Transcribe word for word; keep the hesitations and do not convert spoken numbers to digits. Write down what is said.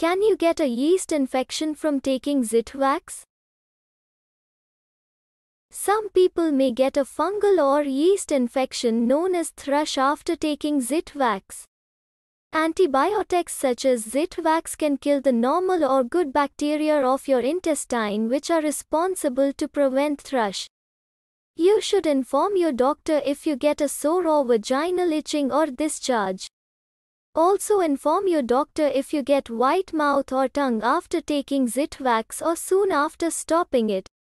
Can you get a yeast infection from taking Zithvax? Some people may get a fungal or yeast infection known as thrush after taking Zithvax. Antibiotics such as Zithvax can kill the normal or good bacteria of your intestine which are responsible to prevent thrush. You should inform your doctor if you get a sore or vaginal itching or discharge. Also inform your doctor if you get white mouth or tongue after taking Zithvax or soon after stopping it.